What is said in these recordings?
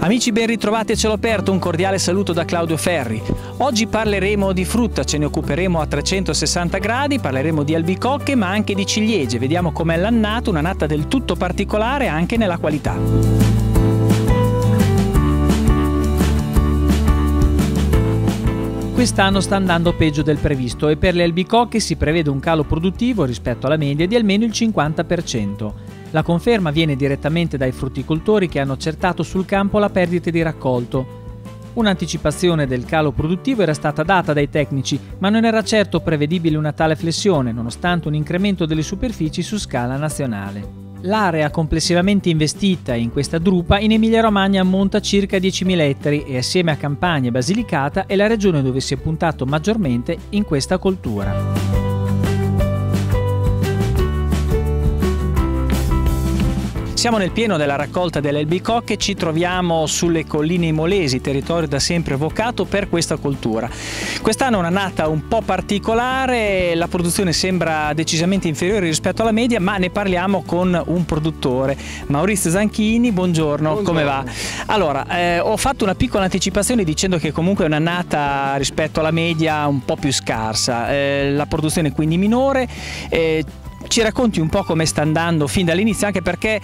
Amici, ben ritrovati a Cielo Aperto, un cordiale saluto da Claudio Ferri. Oggi parleremo di frutta, ce ne occuperemo a 360 gradi, parleremo di albicocche ma anche di ciliegie. Vediamo com'è l'annata, un'annata del tutto particolare anche nella qualità. Quest'anno sta andando peggio del previsto e per le albicocche si prevede un calo produttivo rispetto alla media di almeno il 50%. La conferma viene direttamente dai frutticoltori che hanno accertato sul campo la perdita di raccolto. Un'anticipazione del calo produttivo era stata data dai tecnici, ma non era certo prevedibile una tale flessione, nonostante un incremento delle superfici su scala nazionale. L'area complessivamente investita in questa drupa in Emilia-Romagna ammonta a circa 10.000 ettari e assieme a Campania e Basilicata è la regione dove si è puntato maggiormente in questa coltura. Siamo nel pieno della raccolta delle albicocche, ci troviamo sulle colline imolesi, territorio da sempre vocato per questa coltura. Quest'anno è un'annata un po' particolare, la produzione sembra decisamente inferiore rispetto alla media, ma ne parliamo con un produttore, Maurizio Zanchini. Buongiorno, come va? Allora, ho fatto una piccola anticipazione dicendo che comunque è un'annata rispetto alla media un po' più scarsa, la produzione quindi minore. Ci racconti un po' come sta andando fin dall'inizio, anche perché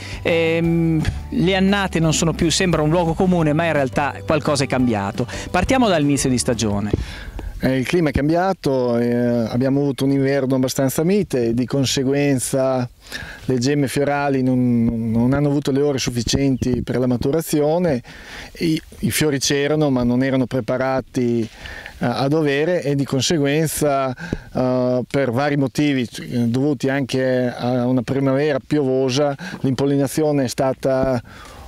le annate non sono più, sembra un luogo comune, ma in realtà qualcosa è cambiato. Partiamo dall'inizio di stagione. Il clima è cambiato, abbiamo avuto un inverno abbastanza mite, di conseguenza le gemme fiorali non hanno avuto le ore sufficienti per la maturazione, i fiori c'erano ma non erano preparati a dovere e di conseguenza per vari motivi dovuti anche a una primavera piovosa l'impollinazione è stata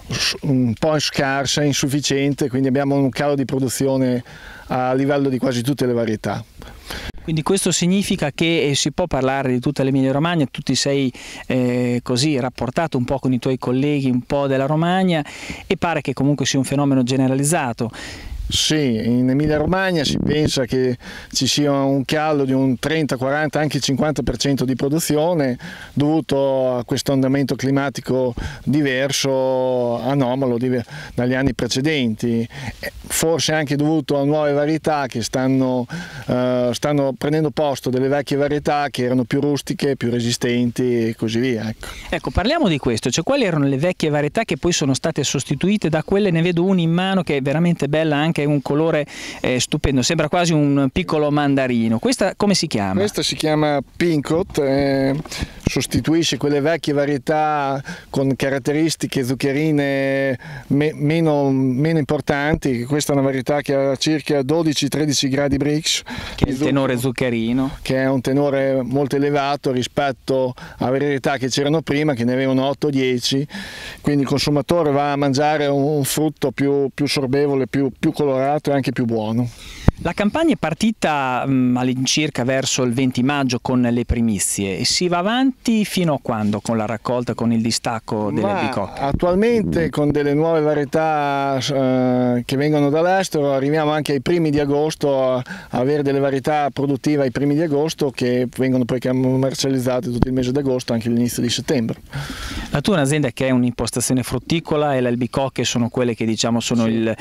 un po' scarsa, insufficiente, quindi abbiamo un calo di produzione a livello di quasi tutte le varietà. Quindi questo significa che si può parlare di tutta l'Emilia Romagna, tu ti sei così rapportato un po' con i tuoi colleghi un po' della Romagna e pare che comunque sia un fenomeno generalizzato. Sì, in Emilia Romagna si pensa che ci sia un calo di un 30, 40, anche il 50% di produzione dovuto a questo andamento climatico diverso, anomalo dagli anni precedenti, forse anche dovuto a nuove varietà che stanno prendendo posto delle vecchie varietà che erano più rustiche, più resistenti e così via. Ecco, parliamo di questo, cioè quali erano le vecchie varietà che poi sono state sostituite da quelle, ne vedo una in mano che è veramente bella, anche un colore stupendo, sembra quasi un piccolo mandarino. Questa come si chiama? Questa si chiama Pinkot, sostituisce quelle vecchie varietà con caratteristiche zuccherine meno importanti. Questa è una varietà che ha circa 12-13 gradi Brix, che è il tenore zuccherino, che è un tenore molto elevato rispetto a varietà che c'erano prima che ne avevano 8-10, quindi il consumatore va a mangiare un frutto più sorbevole, più colorato e anche più buono. La campagna è partita all'incirca verso il 20 maggio con le primizie e si va avanti fino a quando con la raccolta, con il distacco delle albicocche? Attualmente con delle nuove varietà che vengono dall'estero arriviamo anche ai primi di agosto a avere delle varietà produttive ai primi di agosto che vengono poi commercializzate tutto il mese d'agosto, anche all'inizio di settembre. La tua è un'azienda che è un'impostazione frutticola e le albicocche sono quelle che diciamo sono sì,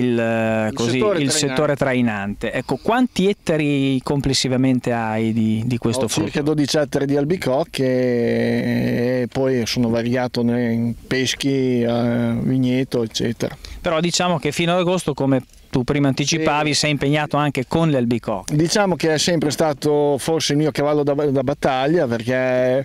il settore trainante. Ecco, quanti ettari complessivamente hai di questo frutto? Circa 12 ettari di albicocche e poi sono variato in peschi, vigneto, eccetera. Però diciamo che fino ad agosto, come tu prima anticipavi, sei impegnato anche con le albicocche. Diciamo che è sempre stato forse il mio cavallo da battaglia, perché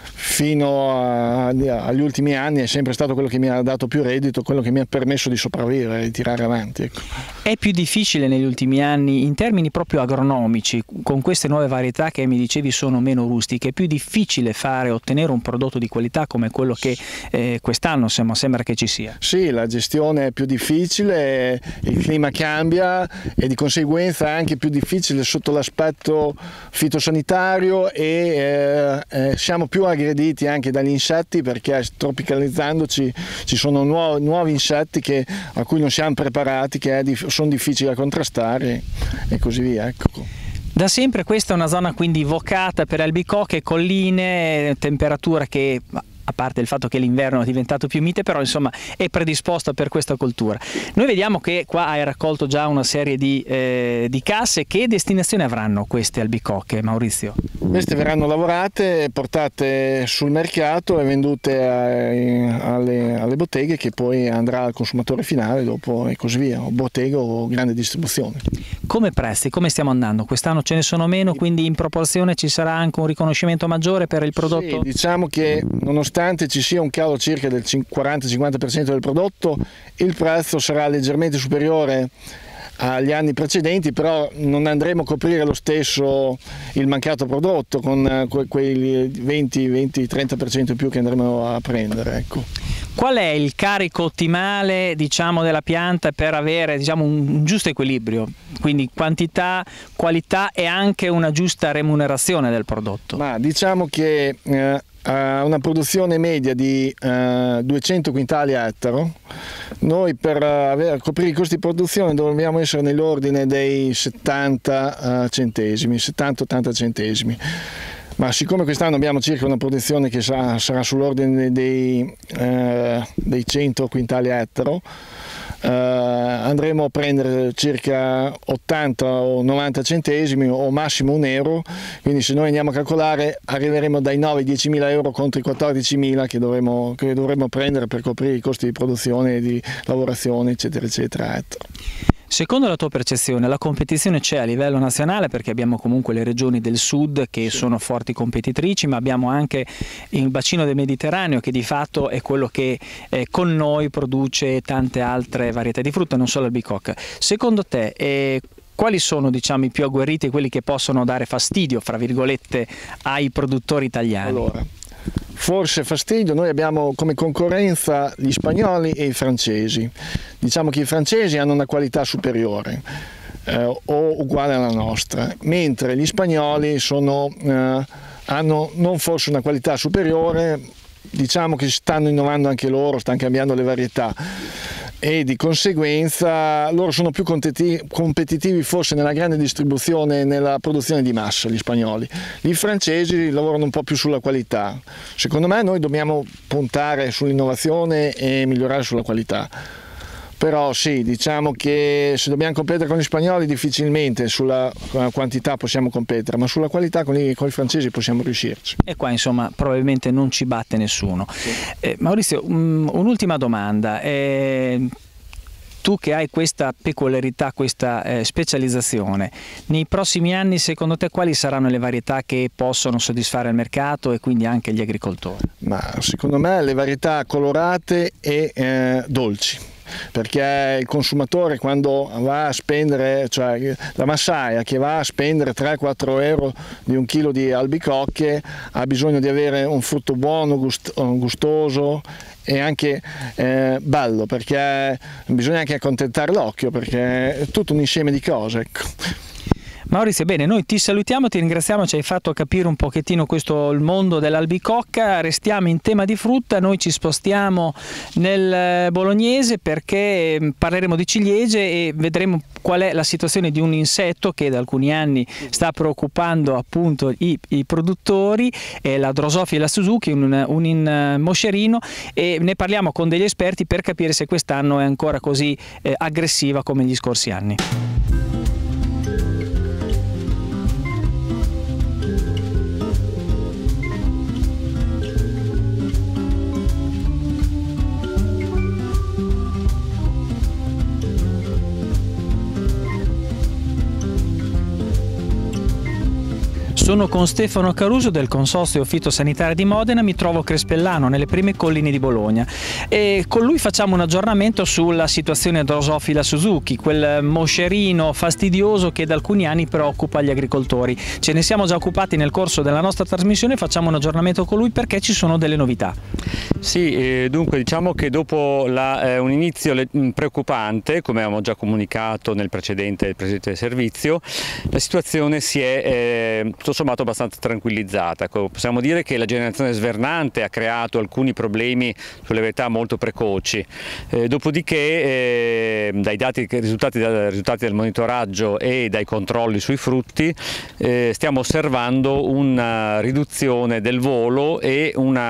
fino agli ultimi anni è sempre stato quello che mi ha dato più reddito, quello che mi ha permesso di sopravvivere e tirare avanti. Ecco. È più difficile negli ultimi anni, in termini proprio agronomici, con queste nuove varietà che mi dicevi sono meno rustiche, è più difficile ottenere un prodotto di qualità come quello che quest'anno sembra che ci sia? Sì, la gestione è più difficile, il clima cambia e di conseguenza è anche più difficile sotto l'aspetto fitosanitario e siamo più aggrediti anche dagli insetti, perché tropicalizzandoci ci sono nuovi insetti a cui non siamo preparati, che sono difficili da contrastare e così via. Ecco. Da sempre questa è una zona quindi vocata per albicocche, colline, temperatura che a parte il fatto che l'inverno è diventato più mite, però insomma è predisposta per questa coltura. Noi vediamo che qua hai raccolto già una serie di casse. Che destinazione avranno queste albicocche, Maurizio? Queste verranno lavorate, portate sul mercato e vendute alle botteghe, che poi andrà al consumatore finale dopo e così via, o bottega o grande distribuzione. Come prezzi, come stiamo andando? Quest'anno ce ne sono meno, quindi in proporzione ci sarà anche un riconoscimento maggiore per il prodotto? Sì, diciamo che nonostante ci sia un calo circa del 40-50% del prodotto, il prezzo sarà leggermente superiore agli anni precedenti, però non andremo a coprire lo stesso il mancato prodotto con quei 20-30% in più che andremo a prendere, ecco. Qual è il carico ottimale, diciamo, della pianta per avere, diciamo, un giusto equilibrio, quindi quantità, qualità e anche una giusta remunerazione del prodotto? Ma diciamo che a una produzione media di 200 quintali a ettaro, noi per coprire i costi di produzione dobbiamo essere nell'ordine dei 70 centesimi, 70-80 centesimi. Ma siccome quest'anno abbiamo circa una produzione che sarà sull'ordine dei 100 quintali a ettaro, andremo a prendere circa 80 o 90 centesimi o massimo €1, quindi se noi andiamo a calcolare arriveremo dai 9-10 mila euro contro i 14.000 che dovremo prendere per coprire i costi di produzione, di lavorazione, eccetera eccetera a ettaro. Secondo la tua percezione la competizione c'è a livello nazionale, perché abbiamo comunque le regioni del sud che sono forti competitrici, ma abbiamo anche il bacino del Mediterraneo che di fatto è quello che con noi produce tante altre varietà di frutta, non solo albicocca. Secondo te quali sono, diciamo, i più agguerriti, quelli che possono dare fastidio, fra virgolette, ai produttori italiani? Allora, forse fastidio, noi abbiamo come concorrenza gli spagnoli e i francesi. Diciamo che i francesi hanno una qualità superiore o uguale alla nostra, mentre gli spagnoli hanno non forse una qualità superiore, diciamo che stanno innovando anche loro, stanno cambiando le varietà e di conseguenza loro sono più competitivi forse nella grande distribuzione e nella produzione di massa, gli spagnoli. I francesi lavorano un po' più sulla qualità. Secondo me noi dobbiamo puntare sull'innovazione e migliorare sulla qualità. Però sì, diciamo che se dobbiamo competere con gli spagnoli difficilmente sulla quantità possiamo competere, ma sulla qualità con i francesi possiamo riuscirci. E qua insomma probabilmente non ci batte nessuno. Sì. Maurizio, un'ultima domanda. Tu che hai questa peculiarità, questa specializzazione, nei prossimi anni secondo te quali saranno le varietà che possono soddisfare il mercato e quindi anche gli agricoltori? Ma secondo me le varietà colorate e dolci. Perché il consumatore quando va a spendere, cioè la massaia che va a spendere 3-4 euro di un chilo di albicocche, ha bisogno di avere un frutto buono, gustoso e anche bello, perché bisogna anche accontentare l'occhio, perché è tutto un insieme di cose, ecco. Maurizio, bene, noi ti salutiamo, ti ringraziamo, ci hai fatto capire un pochettino il mondo dell'albicocca. Restiamo in tema di frutta, noi ci spostiamo nel bolognese perché parleremo di ciliegie e vedremo qual è la situazione di un insetto che da alcuni anni sta preoccupando appunto i produttori, la Drosophila Suzuki, un moscerino, e ne parliamo con degli esperti per capire se quest'anno è ancora così aggressiva come gli scorsi anni. Sono con Stefano Caruso del Consorzio Fitosanitario di Modena, mi trovo a Crespellano, nelle prime colline di Bologna, e con lui facciamo un aggiornamento sulla situazione Drosophila Suzuki, quel moscerino fastidioso che da alcuni anni preoccupa gli agricoltori. Ce ne siamo già occupati nel corso della nostra trasmissione, facciamo un aggiornamento con lui perché ci sono delle novità. Sì, dunque diciamo che dopo un inizio preoccupante, come avevamo già comunicato nel precedente servizio, la situazione si è tutto sommato abbastanza tranquillizzata. Ecco, possiamo dire che la generazione svernante ha creato alcuni problemi sulle varietà molto precoci, dopodiché dai risultati del monitoraggio e dai controlli sui frutti stiamo osservando una riduzione del volo e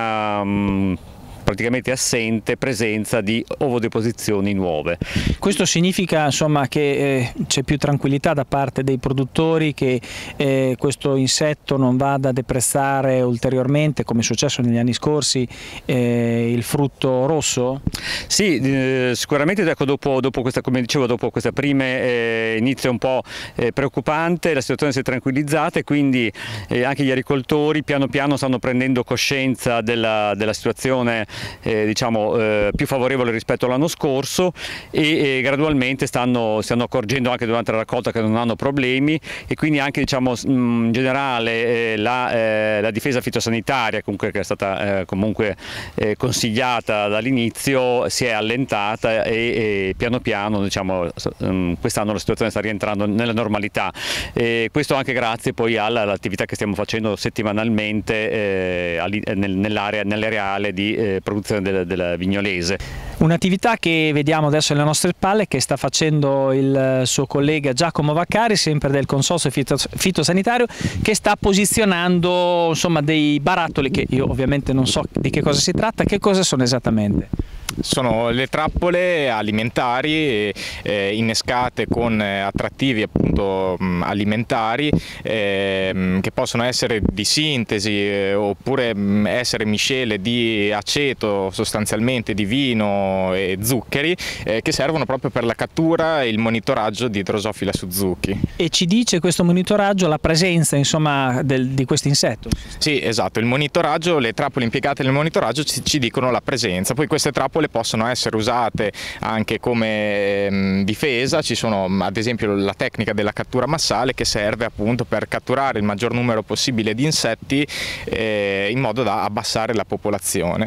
una praticamente assente presenza di ovodeposizioni nuove. Questo significa insomma che c'è più tranquillità da parte dei produttori, che questo insetto non vada a deprezzare ulteriormente, come è successo negli anni scorsi, il frutto rosso? Sì, sicuramente ecco, dopo questa, come dicevo, dopo questa prima inizio un po' preoccupante, la situazione si è tranquillizzata e quindi anche gli agricoltori piano piano stanno prendendo coscienza della situazione diciamo più favorevole rispetto all'anno scorso e gradualmente stanno accorgendo anche durante la raccolta che non hanno problemi, e quindi anche diciamo in generale la difesa fitosanitaria comunque, che è stata comunque consigliata dall'inizio, si è allentata e piano piano diciamo quest'anno la situazione sta rientrando nella normalità, e questo anche grazie poi all'attività che stiamo facendo settimanalmente nell'areale di produzione del Vignolese. Un'attività che vediamo adesso alle nostre spalle, che sta facendo il suo collega Giacomo Vaccari, sempre del Consorzio Fitosanitario, che sta posizionando insomma dei barattoli che io ovviamente non so di che cosa si tratta. Che cosa sono esattamente? Sono le trappole alimentari innescate con attrattivi appunto alimentari che possono essere di sintesi oppure essere miscele di aceto, sostanzialmente di vino e zuccheri, che servono proprio per la cattura e il monitoraggio di Drosophila Suzuki. E ci dice questo monitoraggio la presenza insomma di questo insetto? Sì, esatto, il monitoraggio, le trappole impiegate nel monitoraggio ci dicono la presenza. Poi queste trappole possono essere usate anche come difesa. Ci sono ad esempio la tecnica della cattura massale, che serve appunto per catturare il maggior numero possibile di insetti in modo da abbassare la popolazione.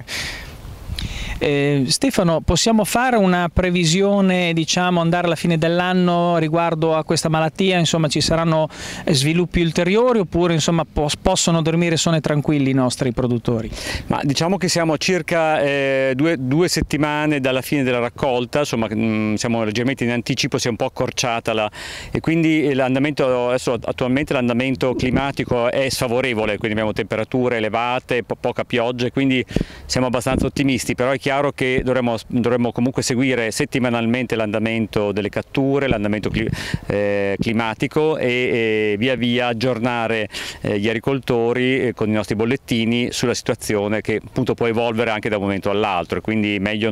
Stefano, possiamo fare una previsione, diciamo, andare alla fine dell'anno riguardo a questa malattia? Insomma, ci saranno sviluppi ulteriori oppure insomma possono dormire sonno tranquilli i nostri produttori? Ma diciamo che siamo a circa due settimane dalla fine della raccolta, insomma siamo leggermente in anticipo, si è un po' accorciata e quindi l'andamento adesso attualmente l'andamento climatico è sfavorevole, quindi abbiamo temperature elevate, poca pioggia, quindi siamo abbastanza ottimisti, però è chiaro che dovremmo comunque seguire settimanalmente l'andamento delle catture, l'andamento climatico e via via aggiornare gli agricoltori con i nostri bollettini sulla situazione, che appunto può evolvere anche da un momento all'altro, quindi meglio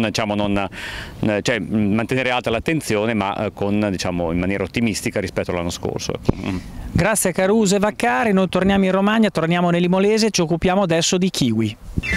cioè, mantenere alta l'attenzione, ma in maniera ottimistica rispetto all'anno scorso. Grazie a Caruso e Vaccari, noi torniamo in Romagna, torniamo nell'Imolese, ci occupiamo adesso di kiwi.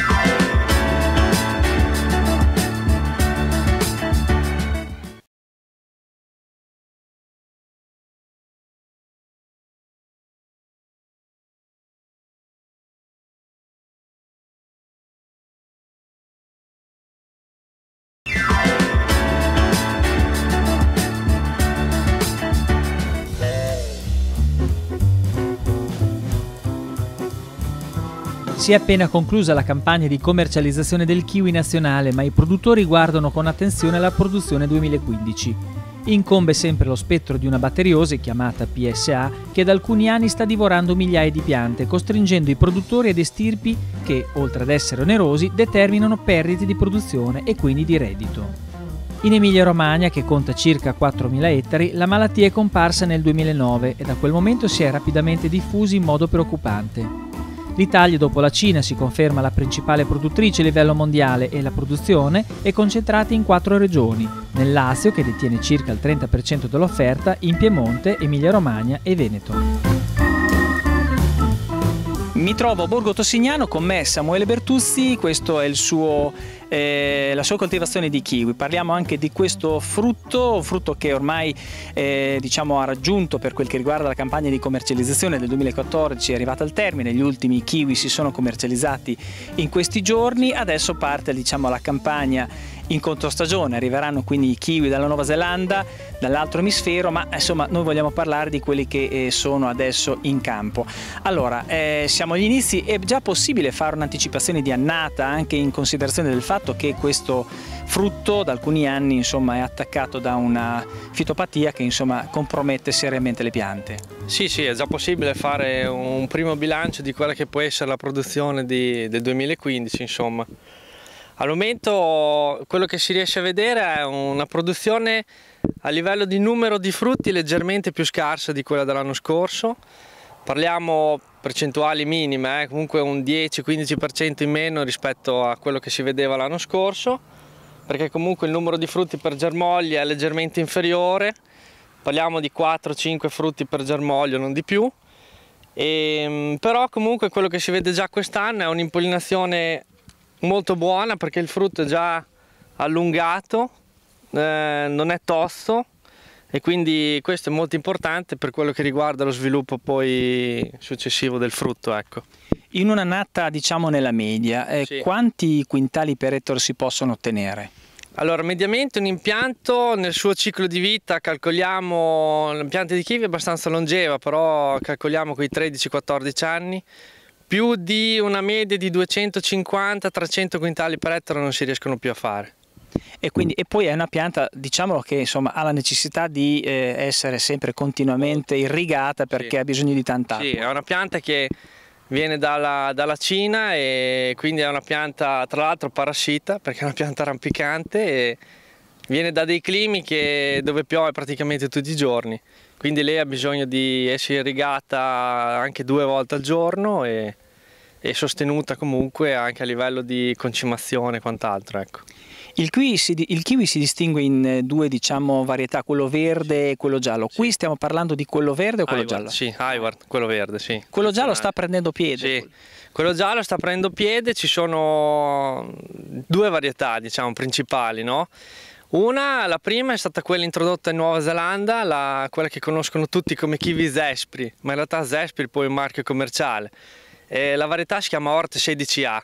Si è appena conclusa la campagna di commercializzazione del kiwi nazionale, ma i produttori guardano con attenzione la produzione 2015. Incombe sempre lo spettro di una batteriose chiamata PSA che da alcuni anni sta divorando migliaia di piante, costringendo i produttori ad estirpi che, oltre ad essere onerosi, determinano perdite di produzione e quindi di reddito. In Emilia-Romagna, che conta circa 4.000 ettari, la malattia è comparsa nel 2009 e da quel momento si è rapidamente diffusa in modo preoccupante. L'Italia, dopo la Cina, si conferma la principale produttrice a livello mondiale e la produzione è concentrata in 4 regioni: nel Lazio, che detiene circa il 30% dell'offerta, in Piemonte, Emilia-Romagna e Veneto. Mi trovo a Borgo Tossignano, con me Samuele Bertuzzi, questo è il suo la sua coltivazione di kiwi. Parliamo anche di questo frutto che ormai diciamo ha raggiunto, per quel che riguarda la campagna di commercializzazione del 2014, è arrivata al termine. Gli ultimi kiwi si sono commercializzati in questi giorni. Adesso parte, diciamo, la campagna in controstagione, arriveranno quindi i kiwi dalla Nuova Zelanda, dall'altro emisfero, ma insomma noi vogliamo parlare di quelli che sono adesso in campo. Allora, siamo agli inizi. È già possibile fare un'anticipazione di annata, anche in considerazione del fatto che questo frutto da alcuni anni, insomma, è attaccato da una fitopatia che, insomma, compromette seriamente le piante? Sì, è già possibile fare un primo bilancio di quella che può essere la produzione del 2015, insomma. Al momento quello che si riesce a vedere è una produzione a livello di numero di frutti leggermente più scarsa di quella dell'anno scorso. Parliamo percentuali minime, comunque un 10-15% in meno rispetto a quello che si vedeva l'anno scorso, perché comunque il numero di frutti per germoglio è leggermente inferiore. Parliamo di 4-5 frutti per germoglio, non di più. Però comunque quello che si vede già quest'anno è un'impollinazione molto buona, perché il frutto è già allungato, non è tosto, e quindi questo è molto importante per quello che riguarda lo sviluppo poi successivo del frutto, ecco. In un'annata, diciamo, nella media, Sì. Quanti quintali per ettaro si possono ottenere? Allora, mediamente un impianto nel suo ciclo di vita, calcoliamo, l'impianto di kiwi è abbastanza longeva, però calcoliamo quei 13-14 anni, più di una media di 250-300 quintali per ettaro non si riescono più a fare. E poi è una pianta, diciamolo, che insomma ha la necessità di essere sempre continuamente irrigata, perché Sì. ha bisogno di tanta acqua. Sì, è una pianta che viene dalla Cina, e quindi è una pianta tra l'altro parassita, perché è una pianta rampicante e viene da dei climi dove piove praticamente tutti i giorni. Quindi lei ha bisogno di essere irrigata anche 2 volte al giorno e sostenuta comunque anche a livello di concimazione e quant'altro, ecco. Il kiwi si distingue in 2, diciamo, varietà, quello verde e quello giallo. Qui stiamo parlando di quello verde o quello giallo? Sì, Hayward, quello verde, sì. Quello giallo sta prendendo piede. Sì, quello giallo sta prendendo piede. Ci sono 2 varietà, diciamo, principali, no? La prima è stata quella introdotta in Nuova Zelanda, quella che conoscono tutti come kiwi Zespri, ma in realtà Zespri poi è un marchio commerciale. La varietà si chiama Hort 16A,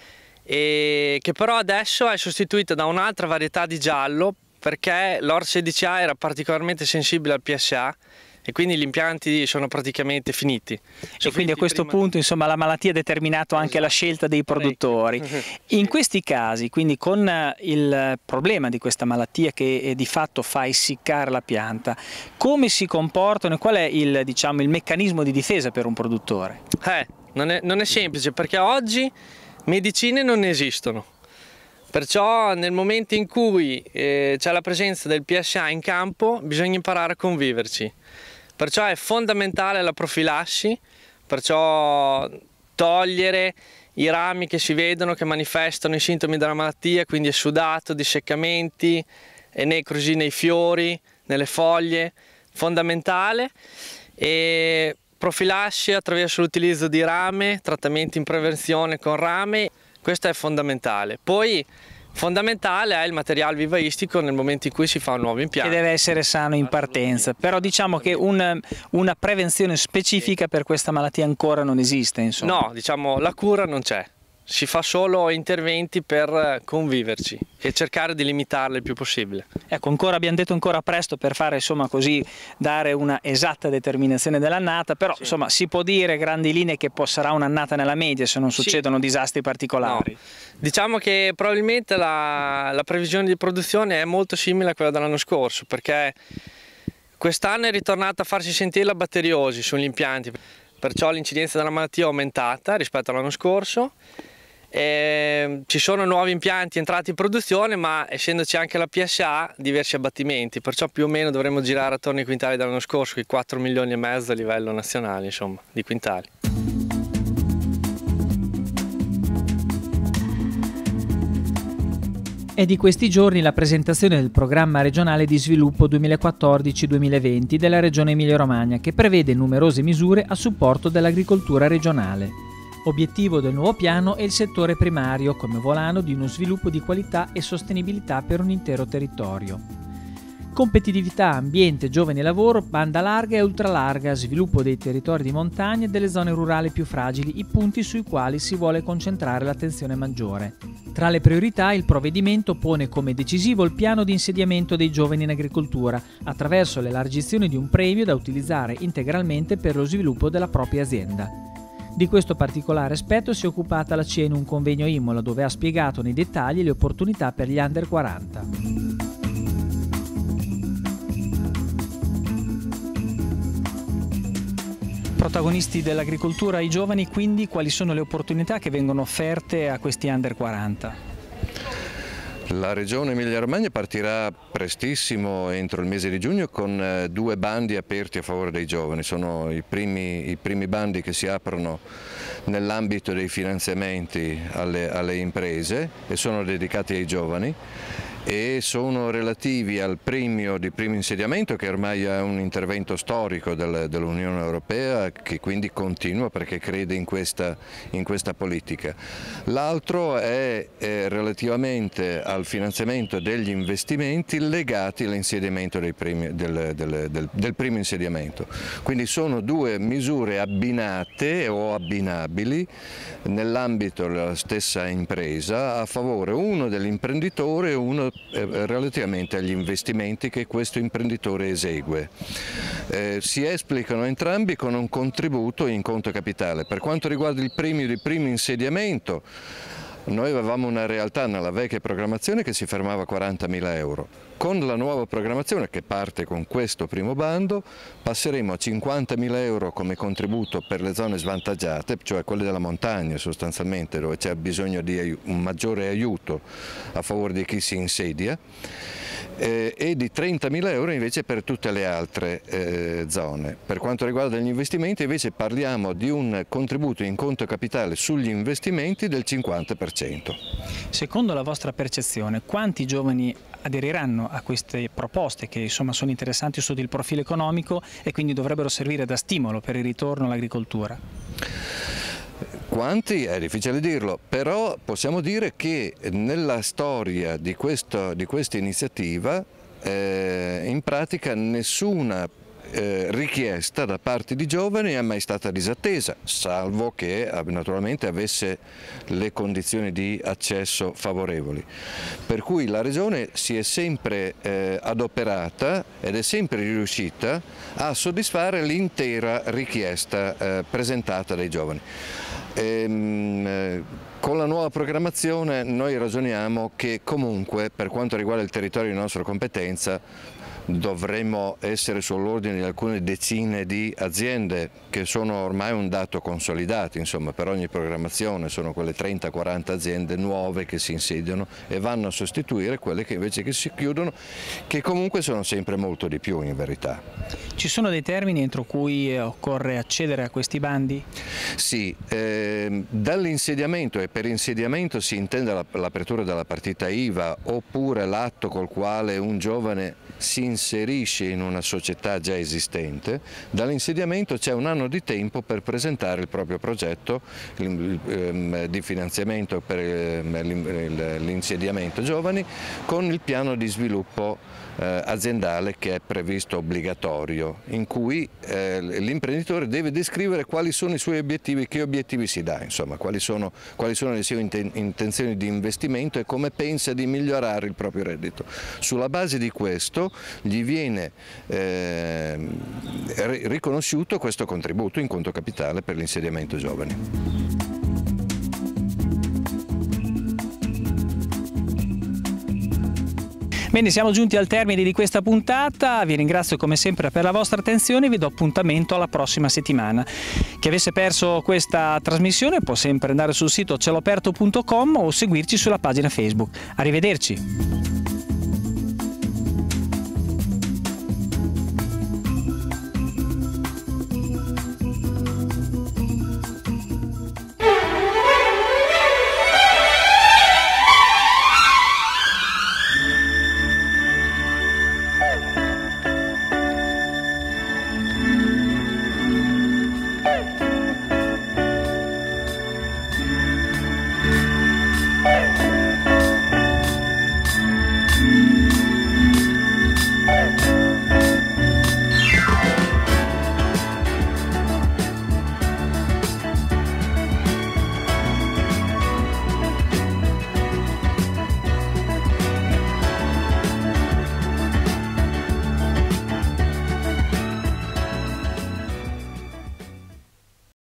e che però adesso è sostituita da un'altra varietà di giallo, perché l'Hort 16A era particolarmente sensibile al PSA, e quindi gli impianti sono praticamente finiti. E quindi a questo punto, insomma, la malattia ha determinato anche la scelta dei produttori. In questi casi, quindi con il problema di questa malattia che di fatto fa essiccare la pianta, come si comportano e qual è diciamo, il meccanismo di difesa per un produttore? Non è semplice, perché oggi medicine non ne esistono. Perciò nel momento in cui c'è la presenza del PSA in campo bisogna imparare a conviverci. Perciò è fondamentale la profilassi, perciò togliere i rami che si vedono, che manifestano i sintomi della malattia, quindi essudato, disseccamenti, necrosi nei fiori, nelle foglie, fondamentale. E profilassi attraverso l'utilizzo di rame, trattamenti in prevenzione con rame, questo è fondamentale. Poi fondamentale è il materiale vivaistico nel momento in cui si fa un nuovo impianto. Che deve essere sano in partenza, però diciamo che una prevenzione specifica per questa malattia ancora non esiste, insomma. No, diciamo la cura non c'è, si fa solo interventi per conviverci e cercare di limitarle il più possibile. Ecco, abbiamo detto ancora presto per fare, insomma, così dare una esatta determinazione dell'annata, però insomma si può dire grandi linee che sarà un'annata nella media se non succedono disastri particolari. No. Diciamo che probabilmente la previsione di produzione è molto simile a quella dell'anno scorso, perché quest'anno è ritornata a farsi sentire la batteriosi sugli impianti, perciò l'incidenza della malattia è aumentata rispetto all'anno scorso. Ci sono nuovi impianti entrati in produzione, ma essendoci anche la PSA, diversi abbattimenti, perciò più o meno dovremmo girare attorno ai quintali dell'anno scorso, i 4,5 milioni a livello nazionale, insomma, di quintali. È di questi giorni la presentazione del programma regionale di sviluppo 2014-2020 della Regione Emilia-Romagna, che prevede numerose misure a supporto dell'agricoltura regionale. Obiettivo del nuovo piano è il settore primario come volano di uno sviluppo di qualità e sostenibilità per un intero territorio. Competitività, ambiente, giovani e lavoro, banda larga e ultralarga, sviluppo dei territori di montagna e delle zone rurali più fragili, i punti sui quali si vuole concentrare l'attenzione maggiore. Tra le priorità il provvedimento pone come decisivo il piano di insediamento dei giovani in agricoltura, attraverso l'elargizione di un premio da utilizzare integralmente per lo sviluppo della propria azienda. Di questo particolare aspetto si è occupata la CIE in un convegno Imola, dove ha spiegato nei dettagli le opportunità per gli under 40. Protagonisti dell'agricoltura i giovani, quindi quali sono le opportunità che vengono offerte a questi under 40? La Regione Emilia-Romagna partirà prestissimo, entro il mese di giugno, con 2 bandi aperti a favore dei giovani. Sono i primi bandi che si aprono nell'ambito dei finanziamenti alle imprese e sono dedicati ai giovani, e sono relativi al premio di primo insediamento, che ormai è un intervento storico dell'Unione Europea, che quindi continua perché crede in questa politica. L'altro è relativamente al finanziamento degli investimenti legati all'insediamento del primo insediamento. Quindi sono 2 misure abbinate o abbinabili nell'ambito della stessa impresa a favore uno dell'imprenditore e uno relativamente agli investimenti che questo imprenditore esegue. Si esplicano entrambi con un contributo in conto capitale. Per quanto riguarda il premio di primo insediamento, noi avevamo una realtà nella vecchia programmazione che si fermava a 40.000 euro. Con la nuova programmazione, che parte con questo primo bando, passeremo a 50.000 euro come contributo per le zone svantaggiate, cioè quelle della montagna sostanzialmente, dove c'è bisogno di un maggiore aiuto a favore di chi si insedia, e di 30.000 euro invece per tutte le altre zone. Per quanto riguarda gli investimenti invece parliamo di un contributo in conto capitale sugli investimenti del 50%. Secondo la vostra percezione, quanti giovani aderiranno a queste proposte che insomma sono interessanti sotto il profilo economico e quindi dovrebbero servire da stimolo per il ritorno all'agricoltura? Quanti? È difficile dirlo, però possiamo dire che nella storia di questa iniziativa in pratica nessuna richiesta da parte di giovani è mai stata disattesa, salvo che naturalmente avesse le condizioni di accesso favorevoli. Per cui la Regione si è sempre adoperata ed è sempre riuscita a soddisfare l'intera richiesta presentata dai giovani. Con la nuova programmazione noi ragioniamo che comunque, per quanto riguarda il territorio di nostra competenza, dovremmo essere sull'ordine di alcune decine di aziende, che sono ormai un dato consolidato, insomma, per ogni programmazione sono quelle 30-40 aziende nuove che si insediano e vanno a sostituire quelle che invece che si chiudono, che comunque sono sempre molto di più in verità. Ci sono dei termini entro cui occorre accedere a questi bandi? Sì, dall'insediamento, e per insediamento si intende l'apertura della partita IVA oppure l'atto col quale un giovane si inserisce in una società già esistente. Dall'insediamento c'è un anno di tempo per presentare il proprio progetto di finanziamento per l'insediamento giovani con il piano di sviluppo aziendale che è previsto obbligatorio, in cui l'imprenditore deve descrivere quali sono i suoi obiettivi, che obiettivi si dà, insomma, quali sono le sue intenzioni di investimento e come pensa di migliorare il proprio reddito. Sulla base di questo gli viene riconosciuto questo contributo in conto capitale per l'insediamento giovani. Bene, siamo giunti al termine di questa puntata, vi ringrazio come sempre per la vostra attenzione e vi do appuntamento alla prossima settimana. Chi avesse perso questa trasmissione può sempre andare sul sito celoaperto.com o seguirci sulla pagina Facebook. Arrivederci!